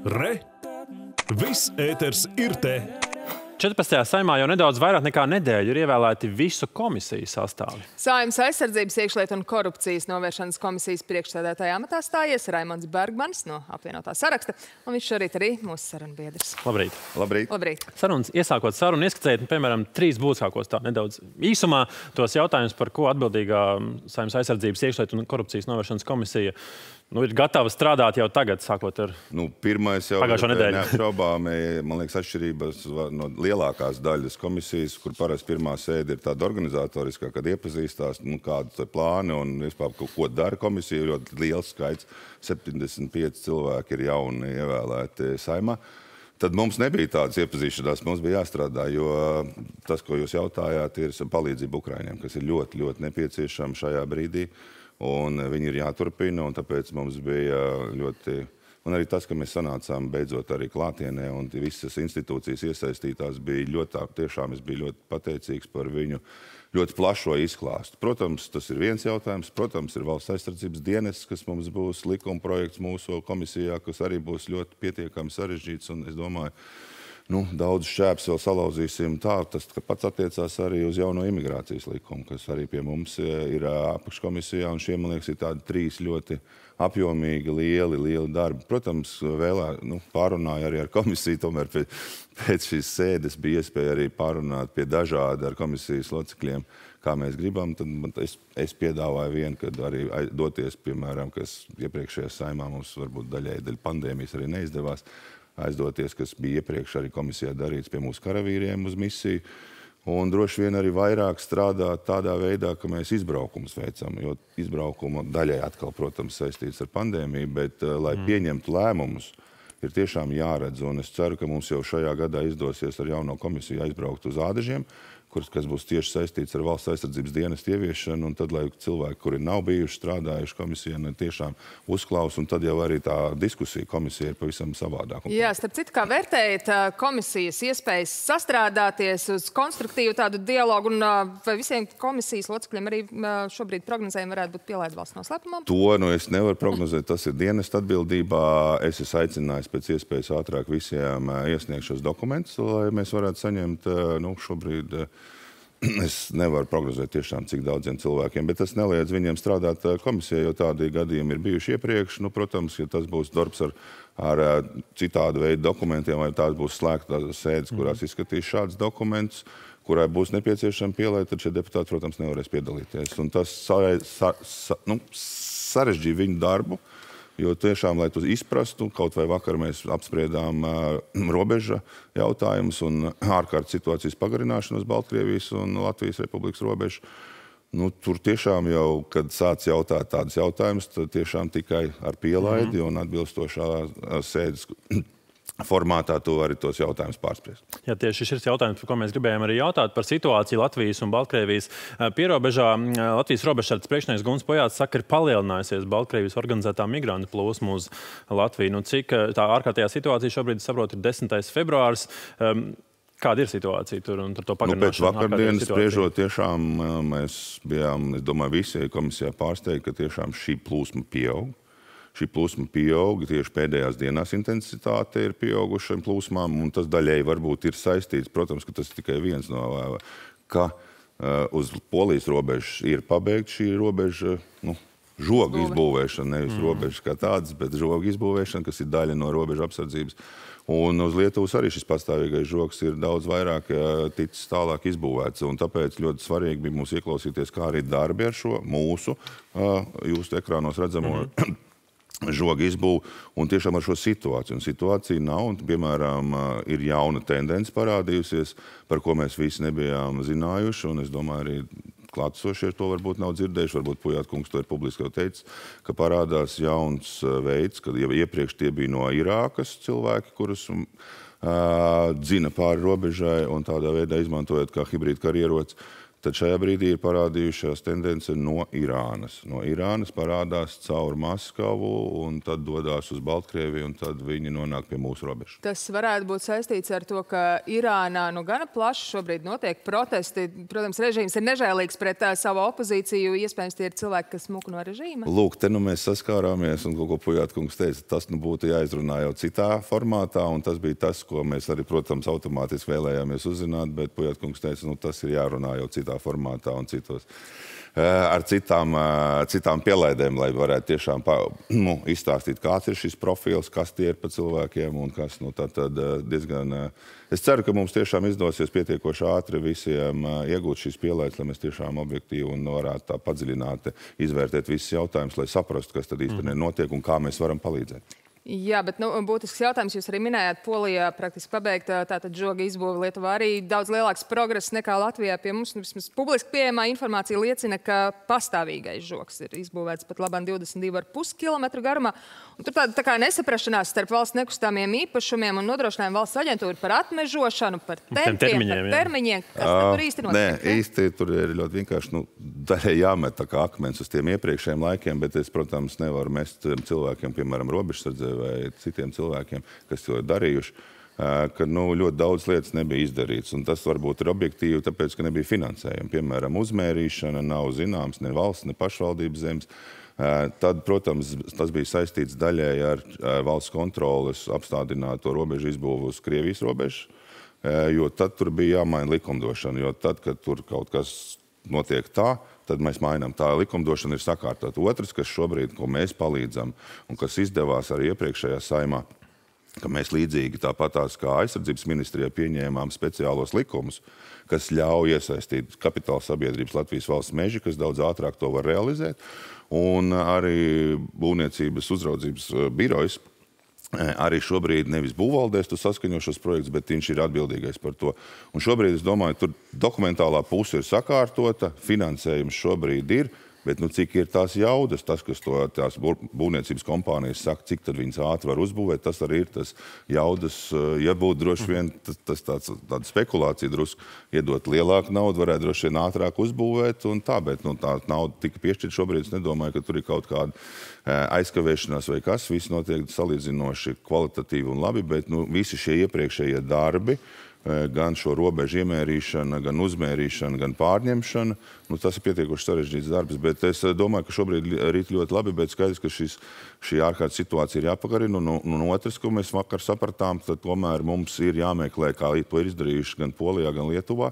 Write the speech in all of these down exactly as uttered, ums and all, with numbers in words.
Re! Viss ēters ir te! četrpadsmitajā saimā jau nedaudz vairāk nekā nedēļu ir ievēlēti visu komisiju sastāvi. Saeimas aizsardzības, iekšlietu un korupcijas novēršanas komisijas priekšsēdētāja amatā stājies Raimonds Bergmanis no apvienotā saraksta, un viņš šorīt arī mūsu sarunbiedrs. Labrīt. Labrīt. Labrīt. Sarunas, iesākot sarunu, ieskicējiet, piemēram, trīs būtiskākos tā nedaudz īsumā tos jautājumus, par ko atbildīgā Saeimas aizsardzības, iekšlietu un korupcijas novēršanas komisija nu, ir gatava strādāt jau tagad, sākot ar nu, pirmais jau pagājušo nedēļu. Neapšaubāmi, man liekas, atšķirības no lielākās daļas komisijas, kur parasti pirmā sēde ir tāda organizatoriskā, kad iepazīstās, nu, kādu plāni un vispār, ko dara komisija, ļoti liels skaits, septiņdesmit pieci cilvēki ir jauni ievēlēti Saeimā. Tad mums nebija tādas iepazīšanās, mums bija jāstrādā, jo tas, ko jūs jautājāt, ir palīdzība Ukraiņiem, kas ir ļoti, ļoti nepieciešama šajā brīdī. Un viņi ir jāturpina, un tāpēc mums bija ļoti... Un arī tas, ka mēs sanācām beidzot arī klātienē, un visas institūcijas iesaistītās bija ļoti, tiešām es biju ļoti pateicīgs par viņu ļoti plašo izklāstu. Protams, tas ir viens jautājums. Protams, ir valsts aizsardzības dienests, kas mums būs likuma projekts mūsu komisijā, kas arī būs ļoti pietiekami sarežģīts, un es domāju, Nu, daudz šķēpes vēl salauzīsim tā, tas pats attiecās arī uz jauno imigrācijas likumu, kas arī pie mums ir apakškomisijā, un šie, man liekas, ir tādi trīs ļoti apjomīgi, lieli, lieli darbi. Protams, vēlā, nu, pārunāju arī ar komisiju, tomēr pēc, pēc šīs sēdes bija iespēja arī pārunāt pie dažādi ar komisijas locekļiem, kā mēs gribam, tad es, es piedāvāju vienu, kad arī doties, piemēram, kas iepriekšējā Saeimā mums varbūt daļai daļa pandēmijas arī neizdevās, aizdoties, kas bija iepriekš arī komisijā darīts pie mūsu karavīriem uz misiju. Un droši vien arī vairāk strādāt tādā veidā, ka mēs izbraukumus veicam, jo izbraukuma daļai atkal, protams, saistīts ar pandēmiju, bet, uh, lai mm. pieņemtu lēmumus, ir tiešām jāredz. Un es ceru, ka mums jau šajā gadā izdosies ar jauno komisiju aizbraukt uz Ādažiem, kuras, kas būs tieši saistīts ar valsts aizsardzības dienestu ieviešanu, un tad, lai cilvēki, kuri nav bijuši strādājuši komisijā, tiešām uzklaus, un tad jau arī tā diskusija komisija ir pavisam savādāk. Jā, starp citu, kā vērtējat komisijas iespējas sastrādāties uz konstruktīvu tādu dialogu, un vai visiem komisijas locekļiem arī šobrīd prognozējumi varētu būt pielaidz valsts noslēpumam? To nu es nevaru prognozēt, tas ir dienesta atbildībā. Es esmu aicinājis pēc iespējas ātrāk visiem iesniegt šos dokumentus, lai mēs varētu saņemt, nu, šobrīd es nevaru prognozēt tiešām, cik daudziem cilvēkiem, bet tas neliedz viņiem strādāt komisijā, jo tādi gadījumi ir bijuši iepriekš. Nu, protams, ja tas būs darbs ar, ar citādu veidu dokumentiem, vai tās būs slēgtas sēdes, kurās izskatīs šādus dokumentus, kurai būs nepieciešama pielaide, tad šie deputāti, protams, nevarēs piedalīties. Un tas sa, sa, sa, nu, sarežģīja viņu darbu, jo tiešām, lai tu izprastu, kaut vai vakar mēs apspriedām uh, robeža jautājumus un ārkārtas situācijas pagarināšanos Baltkrievijas un Latvijas Republikas robežu. Nu, tur tiešām jau, kad sāc jautāt tādus jautājumus, tad tiešām tikai ar pielaidi mm. un atbilstošā sēdes formātā to arī tos jautājumus pārspriest. Jā, tieši šis jautājums, par ko mēs gribējām arī jautāt, par situāciju Latvijas un Baltkrievijas pierobežā. Latvijas robežsardzes priekšnieks Gunts Pojāts saka, ir palielinājusies Baltkrievijas organizētā migrantu plūsma uz Latviju. Nu, cik tā ārkārtējā situācija šobrīd, saprotu, ir desmitais februārs. Kāda ir situācija tur un tur to pagarināšanu? Nu, pēc vakardienas spriežot tiešām mēs bijām, es domāju, visi komisijā pārsteigti, ka tiešām šī plūsma pieaug. Šī plūsma pieauga, tieši pēdējās dienās intensitāte ir pieaugušiem plūsmām, un tas daļēji varbūt ir saistīts, protams, ka tas tikai viens no, ka uh, uz Polijas robežas ir pabeigta šī robeža, nu, žoga izbūvēšana, nevis mm. robežas kā tādas, bet žoga izbūvēšana, kas ir daļa no robeža apsardzības. Un uz Lietuvas arī šis pastāvīgais žogs ir daudz vairāk uh, ticis tālāk izbūvēts, un tāpēc ļoti svarīgi bija mums ieklausīties, kā arī darbi ar šo mūsu, uh, jūsu ekrānos redzamo, mm. žoga izbūvu un tiešām ar šo situāciju. Un situācija nav, un, piemēram, ir jauna tendence parādījusies, par ko mēs visi nebijām zinājuši, un es domāju, arī klātesošie to varbūt nav dzirdējuši, varbūt Pujāt kungs to ir publiski jau teicis, ka parādās jauns veids, kad iepriekš tie bija no Irākas cilvēki, kurus uh, dzina pāri robežai un tādā veidā izmantojot kā hibrīdu karierots. tad šajā brīdī ir parādījušās tendence no Irānas. No Irānas parādās caur Maskavu un tad dodās uz Baltkrieviju un tad viņi nonāk pie mūsu robežas. Tas varētu būt saistīts ar to, ka Irānā nu gana plaši šobrīd notiek protesti. Protams, režīms ir nežēlīgs pret tā, savu opozīciju. Iespējams, tie ir cilvēki, kas smuku no režīma. Lūk, te nu mēs saskārāmies un ko Pujātkungs teica, tas nu būtu jāizrunā jau citā formātā un tas bija tas, ko mēs arī, protams, automātiski vēlējāmies uzzināt, bet Pujātkungs teica, nu tas ir jārunā jau citā formātā un citos. Ar citām, citām pielaidēm, lai varētu tiešām pa, nu, izstāstīt, kāds ir šis profils, kas tie ir pa cilvēkiem un kas, nu, tā tad diezgan... Es ceru, ka mums tiešām izdosies pietiekoši ātri visiem iegūt šīs pielaides, lai mēs tiešām objektīvi un varētu tā padziļināti izvērtēt visus jautājumus, lai saprastu, kas tad īstenībā notiek un kā mēs varam palīdzēt. Jā, bet nu, būtisks jautājums. Jūs arī minējāt, Polijā praktiski pabeigta tātad žoga izbūve. Lietuvā arī daudz lielāks progress nekā Latvijā. Pie mums vismaz publiski pieejamā informācija liecina, ka pastāvīgais žogs ir izbūvēts pat labāk divdesmit divi ar pus kilometru garumā. Un tur tāda tā kā nesaprašanās starp valsts nekustāmiem īpašumiem un nodrošinājumu valsts aģentūru par atmežošanu, par tempiem, termiņiem, par termiņiem. Kas tad tur īsti notiek? Nē, īsti tur ir ļoti vienkārši, nu, daļai jāmet tā kā akmens uz tiem iepriekšējiem laikiem, bet es, protams, nevaru mest cilvēkiem, piemēram, robežsardzē vai citiem cilvēkiem, kas to ir darījuši, ka nu, ļoti daudz lietas nebija izdarīts. Un tas varbūt ir objektīvi, tāpēc, ka nebija finansējumi. Piemēram, uzmērīšana nav zināms ne valsts, ne pašvaldības zemes. Tad, protams, tas bija saistīts daļai ar valsts kontroles apstādināto robežu izbūvu uz Krievijas robežu, jo tad tur bija jāmaina likumdošana, jo tad, kad tur kaut kas notiek tā, tad mēs mainām. Tā likumdošana ir sakārtot. Otrs, kas šobrīd, ko mēs palīdzam un kas izdevās arī iepriekšējā saimā, ka mēs līdzīgi tāpatās kā aizsardzības ministrijā pieņēmām speciālos likumus, kas ļauj iesaistīt kapitāla sabiedrības Latvijas valsts meži, kas daudz ātrāk to var realizēt, un arī būvniecības uzraudzības birojas arī šobrīd nevis būvvaldēs tu saskaņo šos projektus, bet viņš ir atbildīgais par to. Un šobrīd, es domāju, tur dokumentālā puse ir sakārtota, finansējums šobrīd ir, bet nu, cik ir tās jaudas, tas, kas to, tās būvniecības kompānijas saka, cik tad viņas ātri var uzbūvēt, tas arī ir tas jaudas, ja būtu droši vien tas, tas tāds, tāda spekulācija drusku iedot lielāku naudu, varētu droši vien ātrāk uzbūvēt un tā, bet nu, tā nauda tika piešķirta šobrīd, es nedomāju, ka tur ir kaut kāda aizkavēšanās vai kas, viss notiek salīdzinoši kvalitatīvi un labi, bet nu, visi šie iepriekšējie darbi, gan šo robežu iemērīšana, gan uzmērīšana, gan pārņemšana. Nu, tas ir pietiekoši sarežģīts darbs, bet es domāju, ka šobrīd rīt ļoti labi, bet skaidrs, ka šis, šī ārkārtas situācija ir jāpagarina. Un, un, un otrs, ko mēs vakar sapratām, tad tomēr mums ir jāmeklē, kā to ir izdarījuši gan Polijā, gan Lietuvā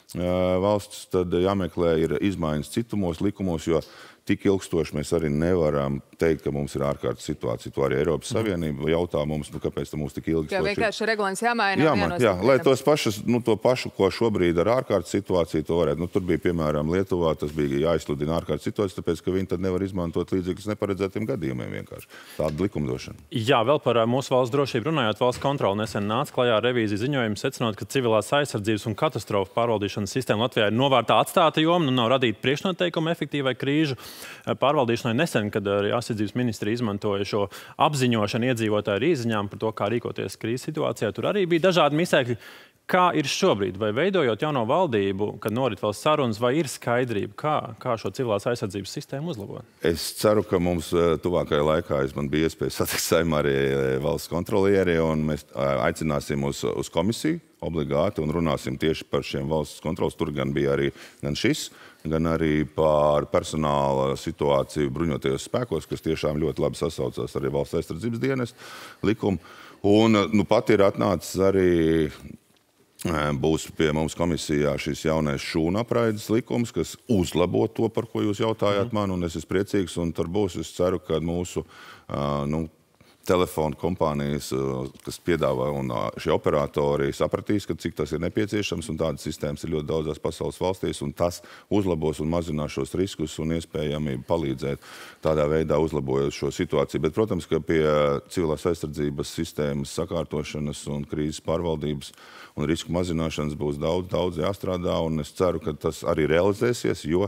valsts, tad jāmeklē ir izmaiņas citumos, likumos, jo tik ilgstoši mēs arī nevaram teikt, ka mums ir ārkārtas situācija. To arī Eiropas Savienība jautā mums, nu, kāpēc tā mums tik ilgstoši. Jā, vienkārši regulējums jāmaina. Jāmaina, jā, lai tos pašas, nu, to pašu, ko šobrīd ar ārkārtas situāciju, to varētu. Nu, tur bija, piemēram, Lietuvā, tas bija jāizsludina ārkārtas situācija, tāpēc, ka viņi tad nevar izmantot līdzīgas neparedzētiem gadījumiem vienkārši. Tāda likumdošana. Jā, vēl par mūsu valsts drošību runājot, valsts kontrole nesen nāca klajā revīzijas ziņojumu, secinot, ka civilās aizsardzības un katastrofu pārvaldīšanas sistēma Latvijā ir novārtā atstāta joma, nu nav radīta priekšnoteikuma efektīvai krīžu pārvaldīšanai. Nesen, kad arī aizsardzības ministri izmantoja šo apziņošanu iedzīvotāju ar īsziņām par to, kā rīkoties krīzes situācijā, tur arī bija dažādi misēkļi. Kā ir šobrīd? Vai veidojot jauno valdību, kad norit vēl sarunas, vai ir skaidrība, kā, kā šo civilās aizsardzības sistēmu uzlabot? Es ceru, ka mums tuvākajā laikā man bija iespēja satikt saimā arī valsts kontrolieri, un mēs aicināsim uz, uz komisiju obligāti un runāsim tieši par šiem valsts kontrolas. Tur gan bija arī gan šis, gan arī par personāla situāciju bruņotajos spēkos, kas tiešām ļoti labi sasaucās arī valsts aizsardzības dienestu likumu. Un nu, pat ir atnācis arī būs pie mums komisijā šis jaunais šūnu apraides likums, kas uzlabo to, par ko jūs jautājāt mm. man, un es esmu priecīgs, un tur būs, es ceru, ka mūsu nu, telefonu kompānijas, kas piedāvā, un šie operatori sapratīs, ka cik tas ir nepieciešams, un tādas sistēmas ir ļoti daudzās pasaules valstīs, un tas uzlabos un mazinās šos riskus un iespējamību palīdzēt tādā veidā uzlabojot šo situāciju. Bet, protams, ka pie civilās aizsardzības sistēmas sakārtošanas un krīzes pārvaldības un risku mazināšanas būs daudz, daudz jāstrādā, un es ceru, ka tas arī realizēsies, jo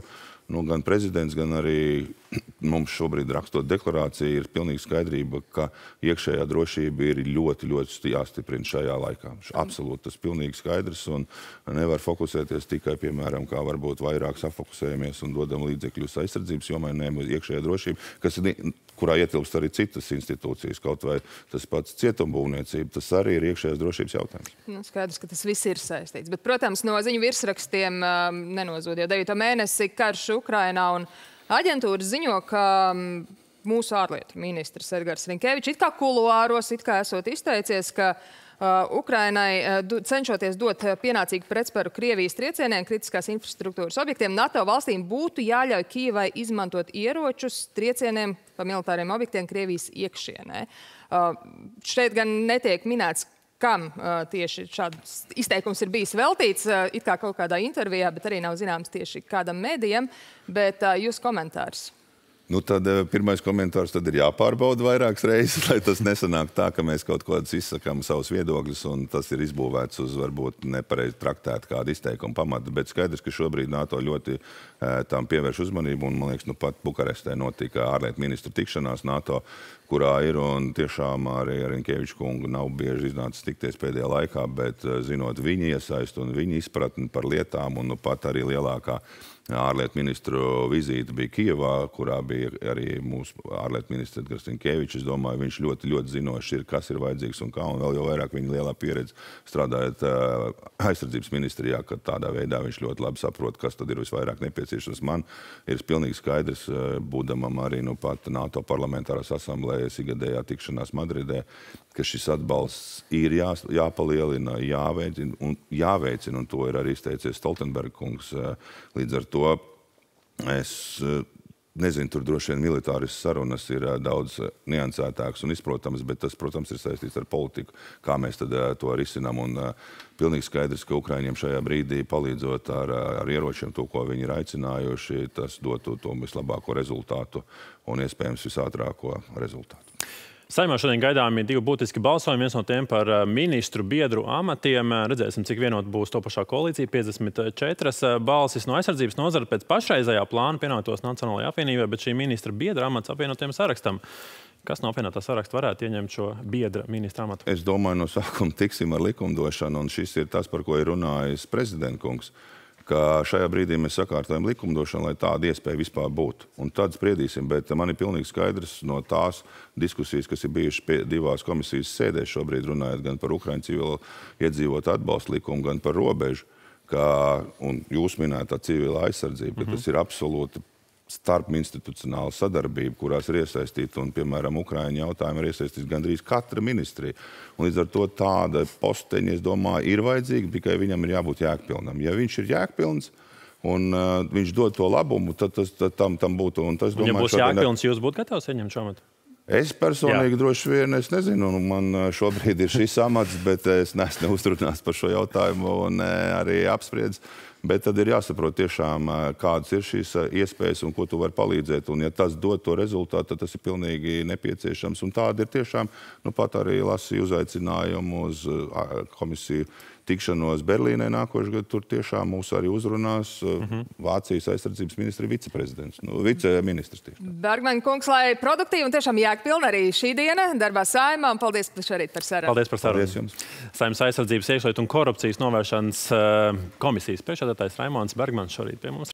nu, gan prezidents, gan arī mums šobrīd rakstot deklarāciju ir pilnīgi skaidrība, ka iekšējā drošība ir ļoti, ļoti jāstiprina šajā laikā. Absolūti, tas pilnīgi skaidrs un nevar fokusēties tikai, piemēram, kā varbūt vairāk safokusējamies un dodam līdzekļus aizsardzības jomai, ne iekšējā drošība, kas ir, kurā ietilpst arī citas institūcijas, kaut vai tas pats cietumbūvniecība, tas arī ir iekšējās drošības jautājums. Nu, skaidrs, ka tas viss ir saistīts. Bet, protams, no ziņu virsrakstiem um, nenozod jau devīto mēnesi karš Ukrainā un aģentūras ziņo, ka um, mūsu ārlietu ministrs Edgars Rinkevičs it kā kuluāros, it kā esot izteicies, ka Uh, Ukrainai uh, cenšoties dot pienācīgu pretsparu Krievijas triecieniem, kritiskās infrastruktūras objektiem, NATO valstīm būtu jāļauj Kijevai izmantot ieročus triecieniem pa militāriem objektiem Krievijas iekšienē. Uh, šeit gan netiek minēts, kam uh, tieši šāds izteikums ir bijis veltīts, uh, it kā kaut kādā intervijā, bet arī nav zināms tieši kādam medijam, bet uh, jūs komentārs. Nu, tad pirmais komentārs tad ir jāpārbauda vairākas reizes, lai tas nesanāk tā, ka mēs kaut kādus izsakām savus viedokļus, un tas ir izbūvēts uz varbūt nepareizi traktēt kādu izteikumu pamatu. Bet skaidrs, ka šobrīd NATO ļoti tam pievērš uzmanību, un, man liekas, nu pat Bukarestē notika ārlietu ministru tikšanās NATO, kurā ir, un tiešām arī ar Rinkeviča kungu nav bieži iznācis tikties pēdējā laikā, bet zinot viņa iesaistu un viņa izpratni par lietām, un nu pat arī lielākā ārlietu ministru vizīte bija Kijevā, kurā bija arī mūsu ārlietu ministrs Edgars Rinkevičs. Es domāju, viņš ļoti, ļoti zinošs ir, kas ir vajadzīgs un kā, un vēl jau vairāk viņa lielā pieredze strādājot uh, aizsardzības ministrijā, ka tādā veidā viņš ļoti labi saprot, kas tad ir visvairāk nepieciešams. Man ir pilnīgi skaidrs, uh, būdamam arī nu pat NATO parlamentārās asamblējas ikgadējā tikšanās Madridē, ka šis atbalsts ir jā, jāpalielina, jāveicina un, jāveicina, un to ir arī izteicies Stoltenberga kungs. Līdz ar to es nezinu, tur droši vien militāras sarunas ir daudz niansētākas un izprotamas, bet tas, protams, ir saistīts ar politiku, kā mēs tad to risinām. Un pilnīgi skaidrs, ka Ukraiņiem šajā brīdī palīdzot ar, ar ieročiem to, ko viņi ir aicinājuši, tas dotu to vislabāko rezultātu un iespējams visātrāko rezultātu. Saimā šodien gaidāmi divi būtiski balsojumi, viens no tiem par ministru biedru amatiem. Redzēsim, cik vienot būs to pašā koalīcija, piecdesmit četras balsis no aizsardzības nozara pēc pašreizējā plāna pienotos Nacionālajai apvienībai, bet šī ministra biedra amats apvienotiem sarakstam. Kas no apvienotā saraksta varētu ieņemt šo biedra ministra amatu? Es domāju, no sākuma tiksim ar likumdošanu, un šis ir tas, par ko ir runājis prezidentkungs, ka šajā brīdī mēs sakārtojam likumdošanu, lai tāda iespēja vispār būtu. Un tad spriedīsim, bet man ir pilnīgi skaidrs no tās diskusijas, kas ir bijušas pie divās komisijas sēdēs, šobrīd runājot gan par Ukraiņu civilo iedzīvotāju atbalstu likumu, gan par robežu, ka, un jūs minētā civilā aizsardzība, ka tas ir absolūti starpinstitucionāla sadarbība, kurās ir iesaistīta, un, piemēram, Ukraiņu jautājumu ir iesaistīts gandrīz katra ministrija. Un līdz ar to tāda posteņa, es domāju, ir vajadzīga, tikai viņam ir jābūt jēgpilnam. Ja viņš ir jēgpilns un uh, viņš dod to labumu, tad, tas, tad tam, tam būtu. Un tas, un, domāju, ja būs jēgpilns, jūs būtu gatavs ieņemt šo amatu? Es personīgi Jā. droši vien, es nezinu, man šobrīd ir šis amats, bet es neesmu uzrunāts par šo jautājumu un arī apspriedz. Bet tad ir jāsaprot tiešām, kādas ir šīs iespējas un ko tu vari palīdzēt. Un ja tas dod to rezultātu, tad tas ir pilnīgi nepieciešams. Un tāda ir tiešām, nu pat arī lasīju uzaicinājumu uz komisiju tikšanos Berlīnē nākošais gadu. Tur tiešām mūs arī uzrunās mm-hmm. Vācijas aizsardzības ministra viceprezidents, nu, viceministrs tieši. Bergmaņa kungs, lai produktīvi un tiešām jēgpilni arī šī diena darbā Saeimā. Un paldies šorīt par sarunu. Paldies par sarunu. Paldies jums. Saeimas aizsardzības, iekšlietu un korupcijas novēršanas komisijas priekšsēdētājs Raimonds Bergmanis šorīt pie mums.